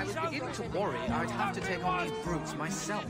I was beginning to worry I'd have to take on these brutes myself.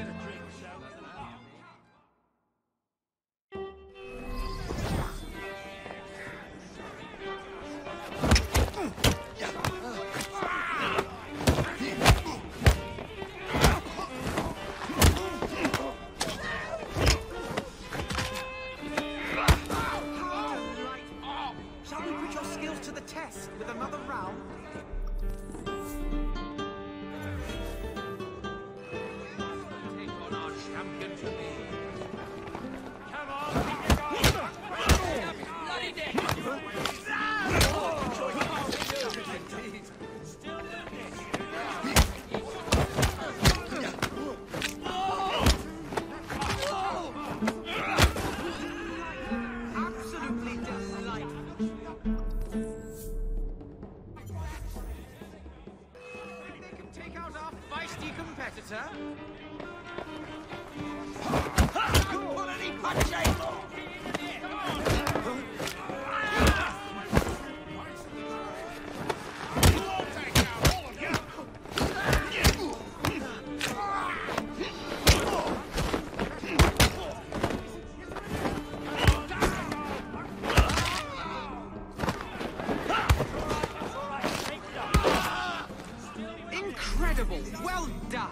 Well done!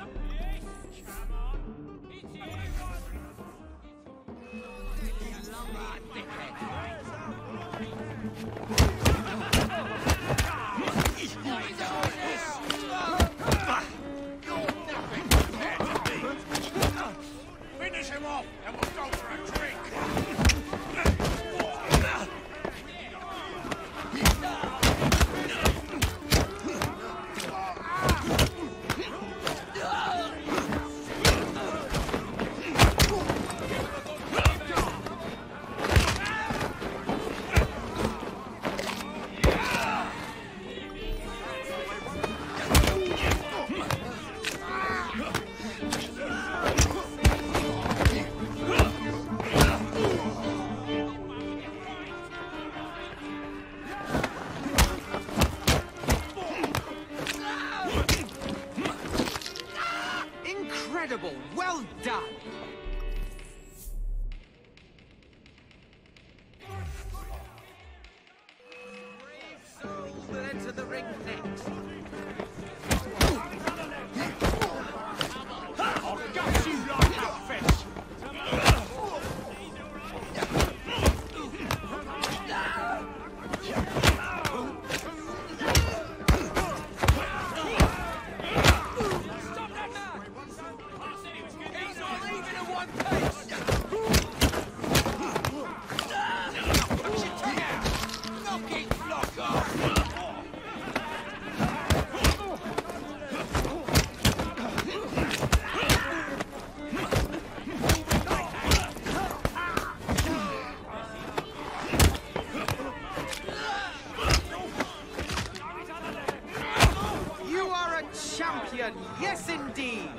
Finish him off and we'll go for a drink! Incredible! Well done! Brave soul will enter the ring next. I'll gut you like a fish! Champion, yes indeed!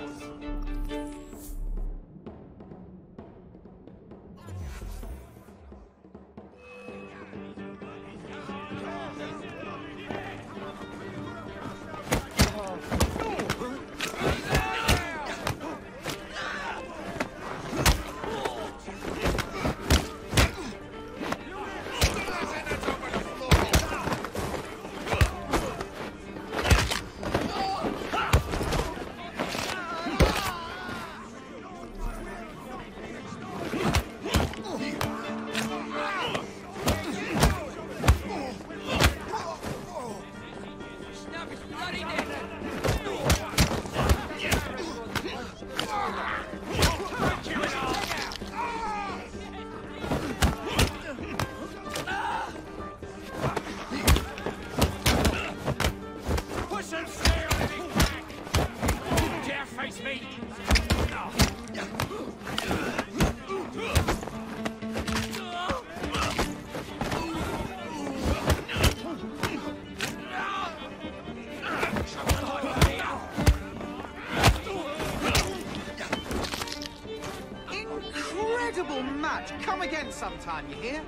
Incredible match! Come again sometime, you hear?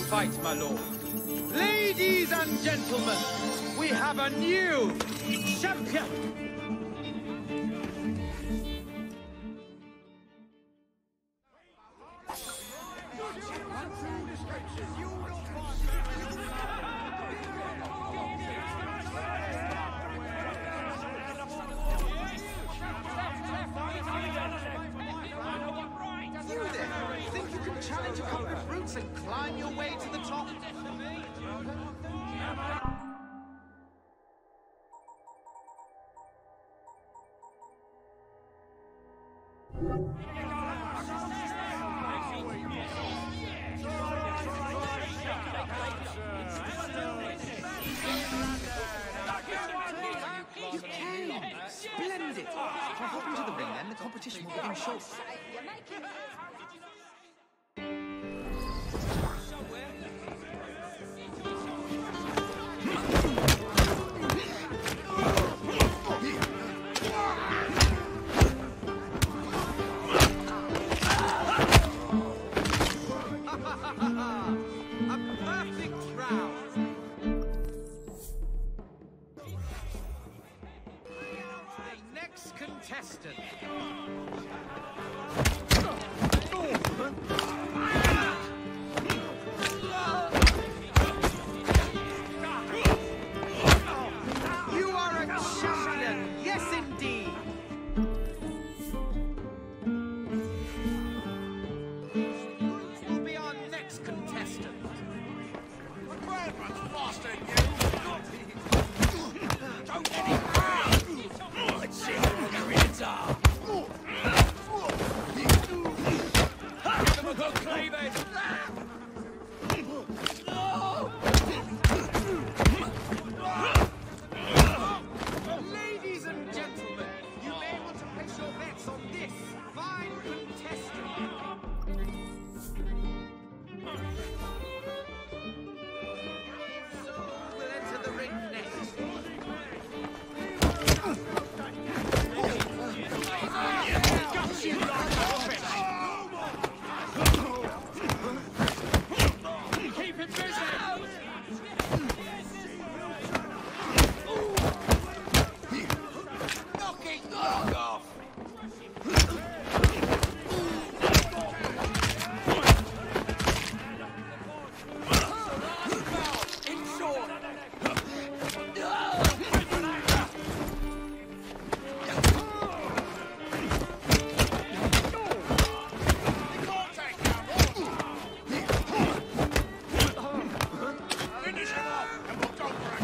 fight, my lord. Ladies and gentlemen, we have a new champion! You there, think you can challenge a couple of brutes and climb your way to the top? You can! Splendid! Try hop into the ring then, the competition will begin shortly. A perfect round! The next contestant. You are a champion, yes indeed. Who will be our next contestant? Grandma's faster than you. Don't let him round. Let's see who the wins are. Give them a good cleavage. Ladies and gentlemen, you may want to place your bets on this fine contestant. So who will enter the ring next? Got you like a fish. Keep him busy. Knock off. Finish him off, and we'll go for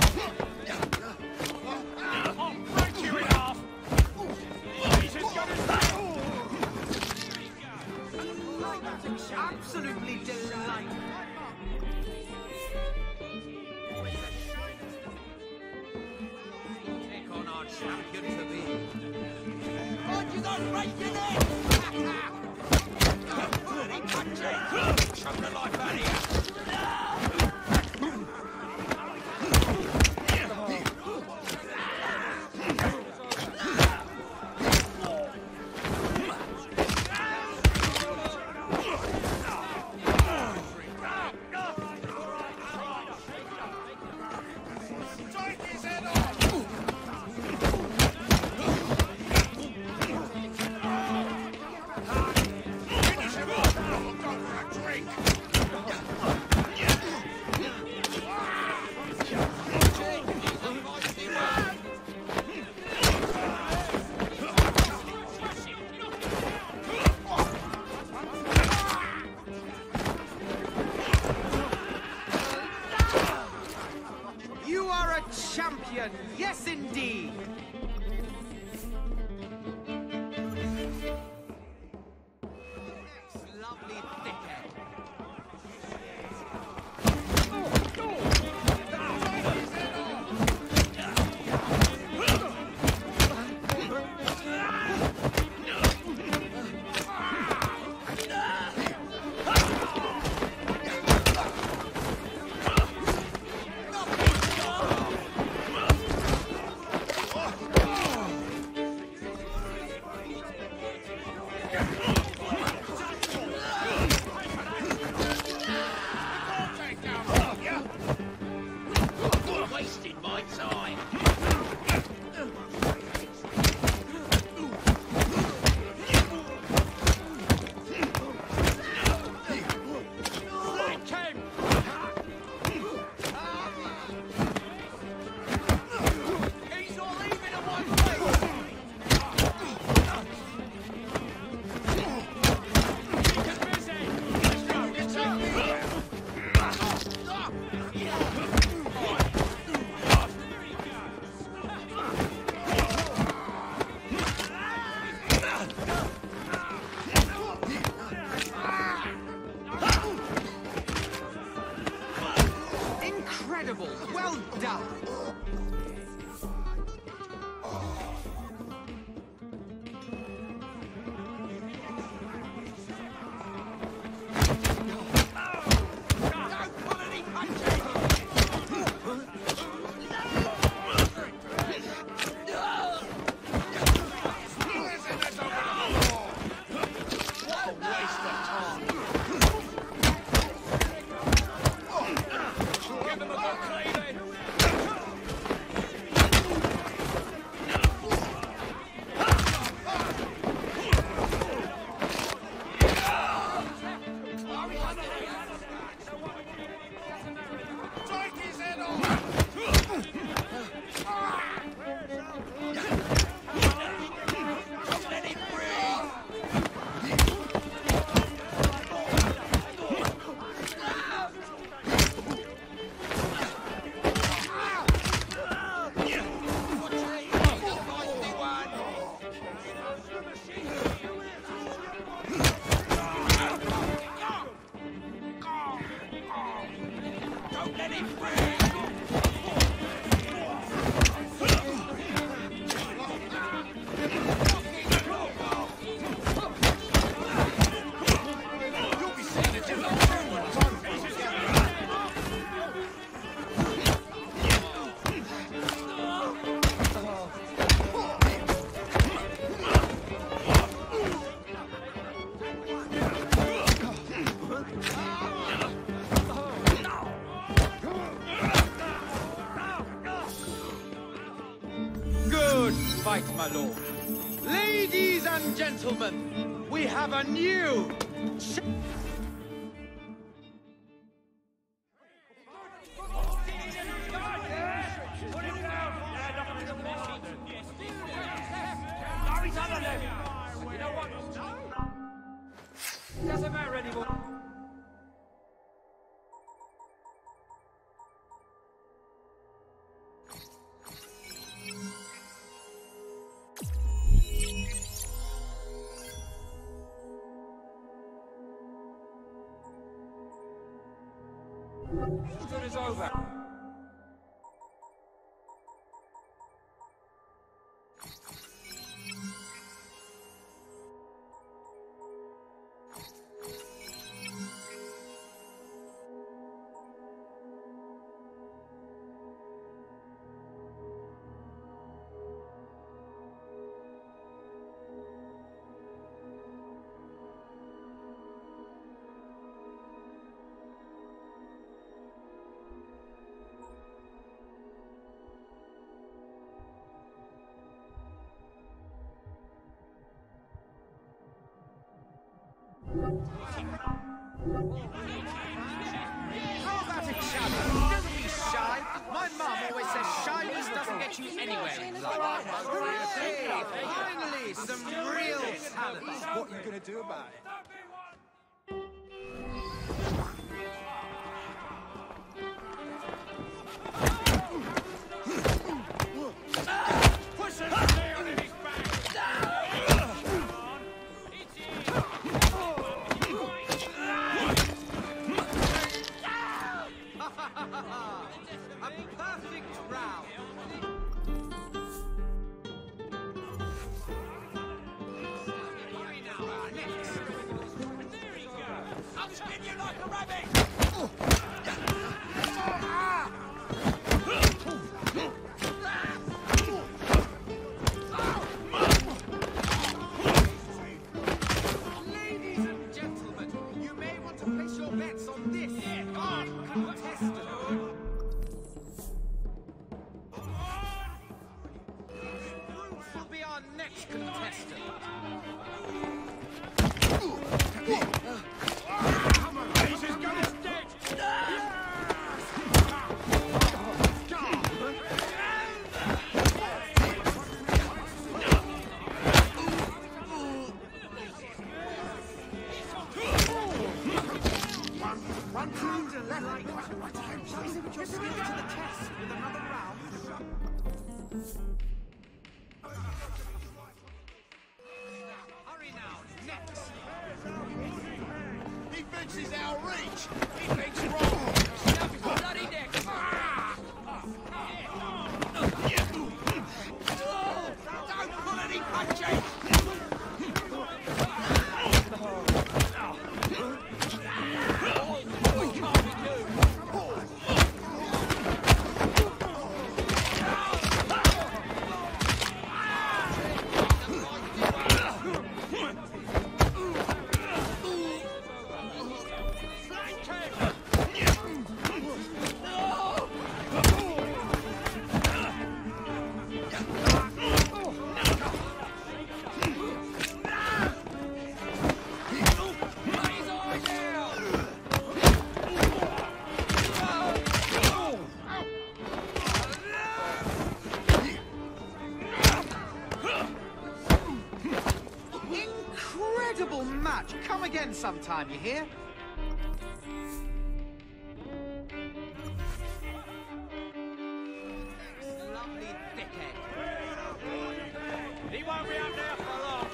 it. I'll break you in half. He's as good as Absolutely delightful. Take on our champion to be. you don't break your neck! Bloody country! Choke the life out of you! Take his head off! Finish him off! We'll go for a drink! You are a champion, yes indeed. Lovely thickhead. Don't die! Fight, my lord. Ladies and gentlemen, we have a new... Doesn't matter anymore. Good is over. How about it, Shadow? Don't be shy. My mum always says shyness doesn't get you anywhere in life. Hooray! Finally, some real talent. What are you going to do about it? A perfect round. Hurry now, next. There he goes. I'll spin you like a rabbit. Ladies and gentlemen, you may want to place your bets on this contestant. Bruce will be our next contestant. He's got us dead! One crew to left. Shall we put your skills to the test with another round? Hurry now, next. He thinks he's out of reach. He thinks wrong. Bloody neck! match. Come again sometime, you hear? Lovely thickhead. He won't be up there for long.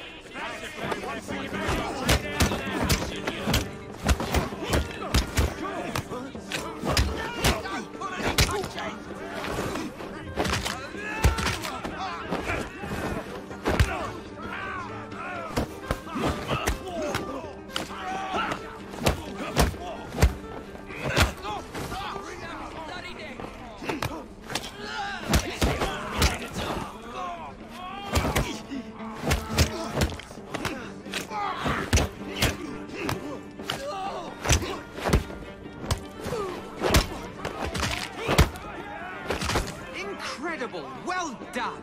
Incredible! Well done!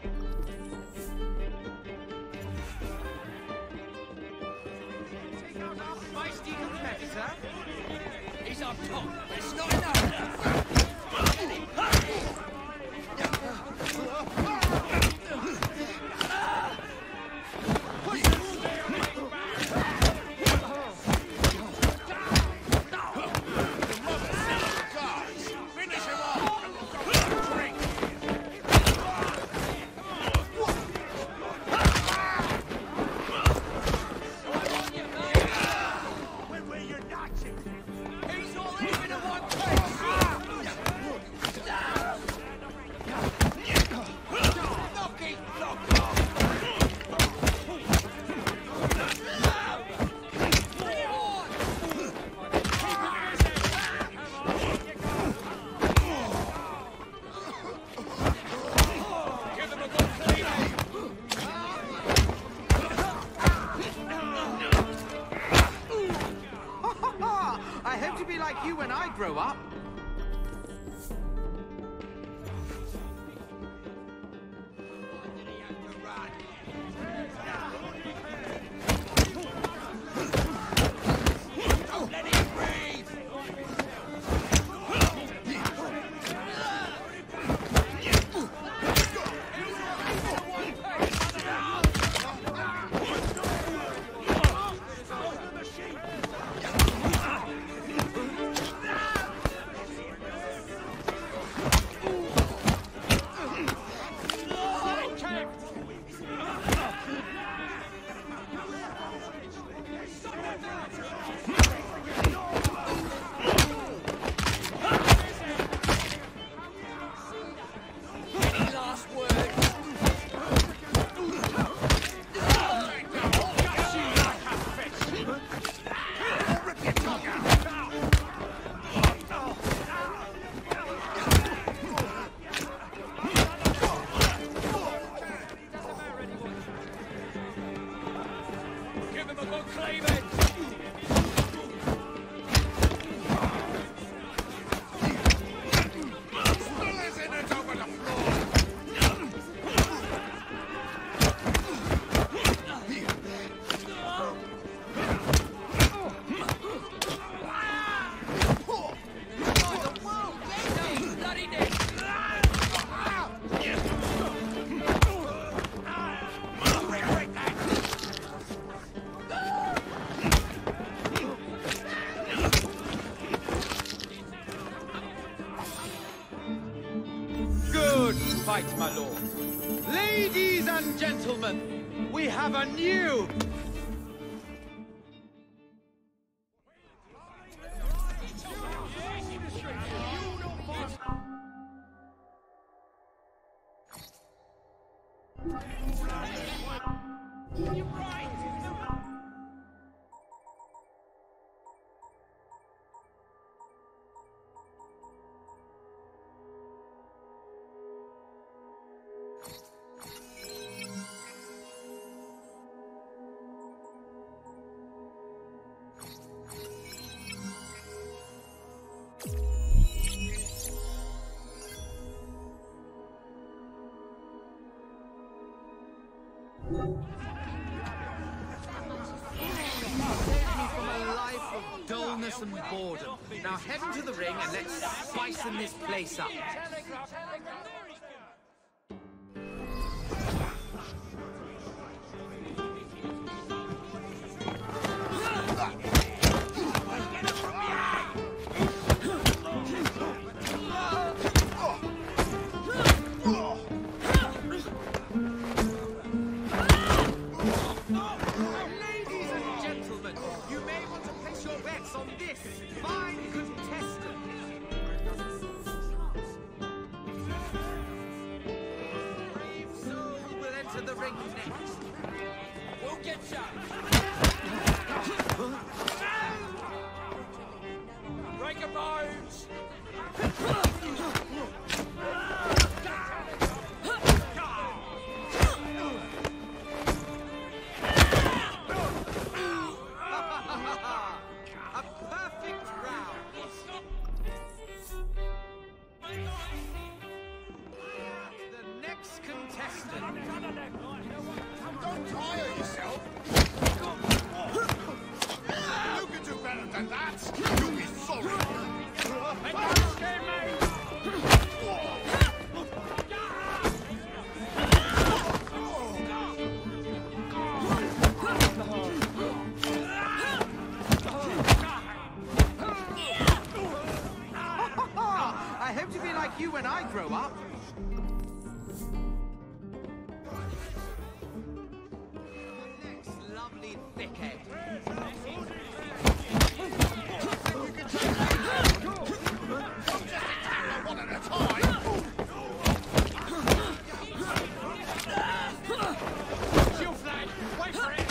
Take out our feisty competitor. He's up top, but it's not enough. I hope to be like you when I grow up. Fight, my lord. Ladies and gentlemen, we have a new... And boredom. Now head into the ring and let's spicen this place up. this fine contestant. Brave soul will enter the ring next. We'll get shot. Break a bones. A perfect round. The next contestant. Don't tire yourself. You can do better than that. You'll be sorry. I hope to be like you when I grow up. The next lovely thickhead. One at a time. Shield flag. Wait for it.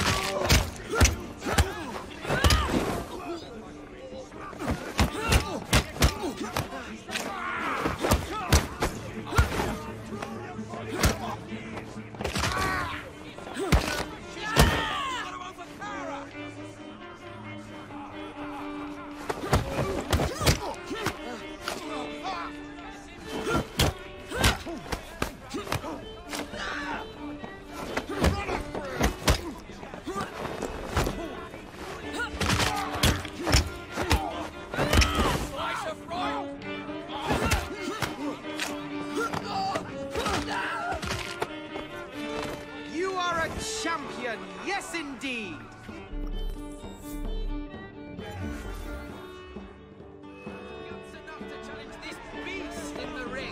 You are a champion, yes indeed. That's enough to challenge this beast in the ring.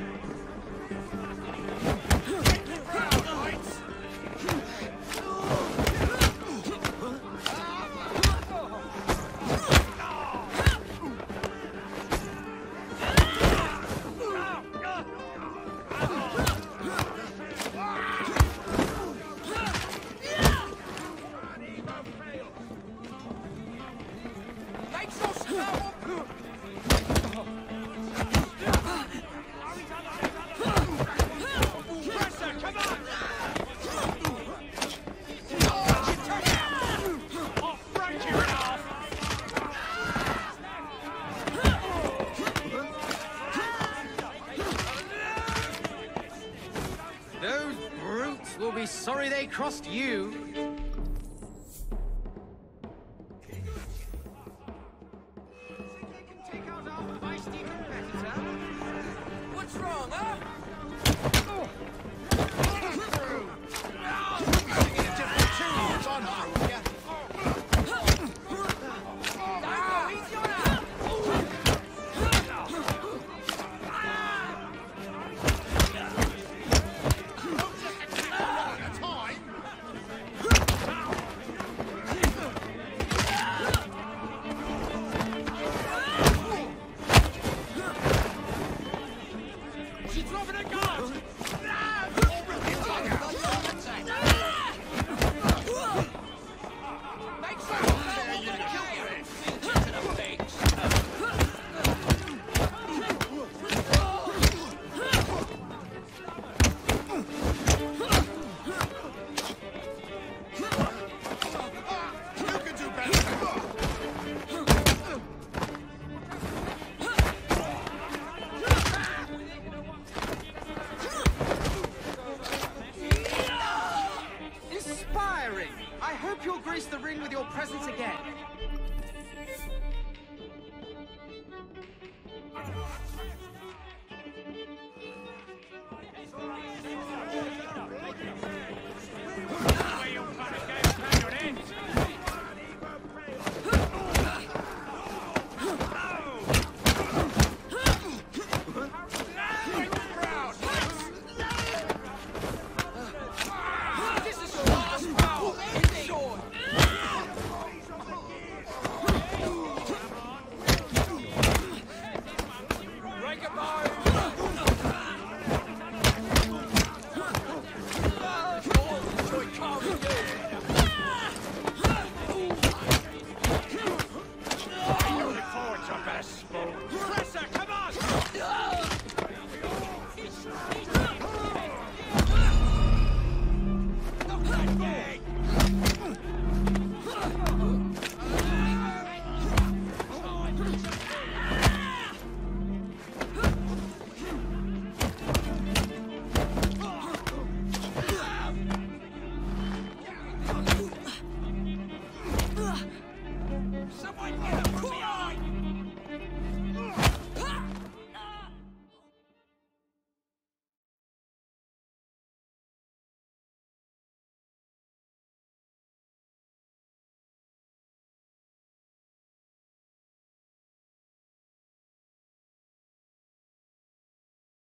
Make sure stop. Pressure, come on. I'll break you in half. Those brutes will be sorry they crossed you. Take out our feisty competitor. What's wrong, huh?